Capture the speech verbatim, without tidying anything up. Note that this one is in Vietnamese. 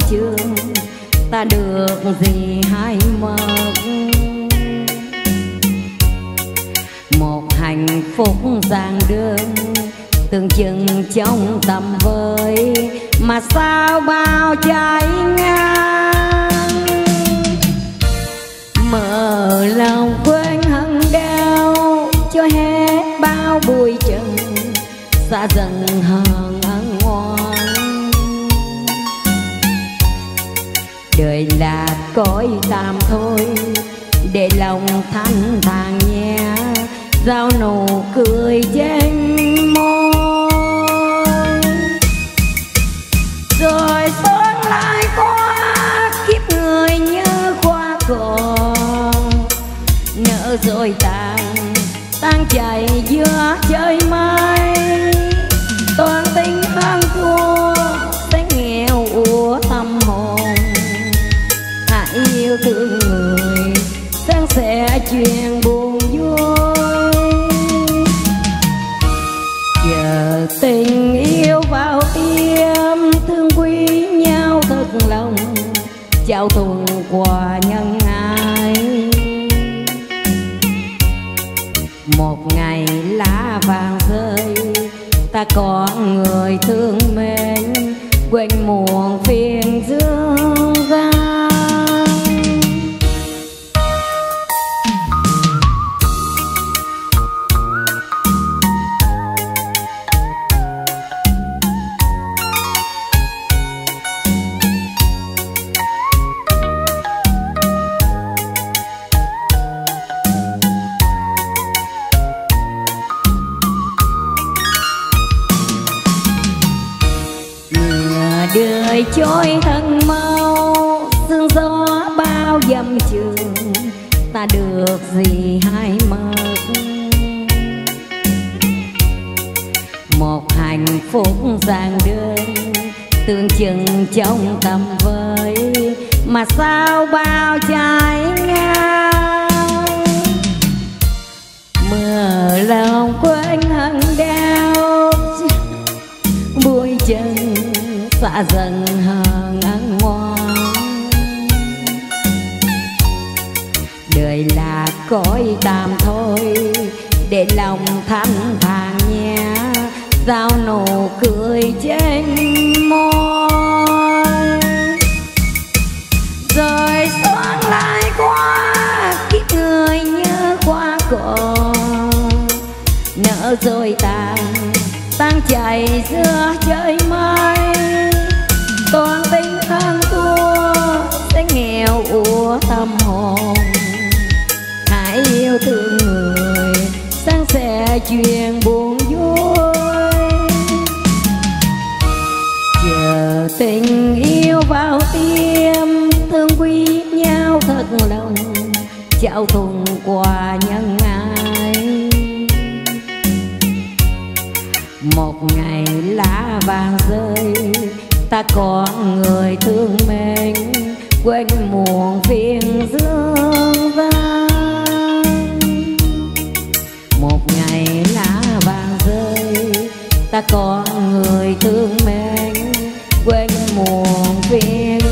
trường, ta được gì hay mất. Một hạnh phúc giản đơn tưởng chừng trong tầm với, mà sao bao trái ngang. Mở lòng quên hận đau cho hết bao bụi trần, xa dần hờn ân oán. Đời là cõi tạm thôi, để lòng thanh thản nhẹ, giao nụ cười trên môi. Rồi xuân lại qua kiếp người như hoa cỏ, nở rồi tàn tan chảy giữa trời mây. Toàn tình hơn thua sẽ nghèo úa tâm hồn, hãy yêu thương người sáng sẻ chuyện buồn vui. Giờ tình yêu vào tim thương quý nhau thật lòng, trao thuần quà nhân ái. Một ngày lá vàng rơi, ta có người thương mến, quên muộn phiền dương gian. Đời trôi thân mau, sương gió bao dầm trường, ta được gì hay mất. Một hạnh phúc giản đơn tưởng chừng trong tầm với, mà sao bao trái ngang. Mưa lòng quên hận đau bụi chân, xa dần hờn ân oán. Đời là cõi tạm thôi, để lòng thanh thản nhẹ, giao nụ cười trên môi. Rồi xuân lại qua kiếp người như hoa cỏ, nở rồi tàn tan chảy giữa trời mây. Toàn tình hơn thua sẽ nghèo úa tâm hồn, hãy yêu thương người san sẻ chuyện buồn vui. Chờ tình yêu vào tim thương quý nhau thật lòng, trao thuần quà nhân ái. Một ngày lá vàng rơi, ta có người thương mến, quên muộn phiền dương gian. Một ngày lá vàng rơi, ta có người thương mến, quên muộn phiền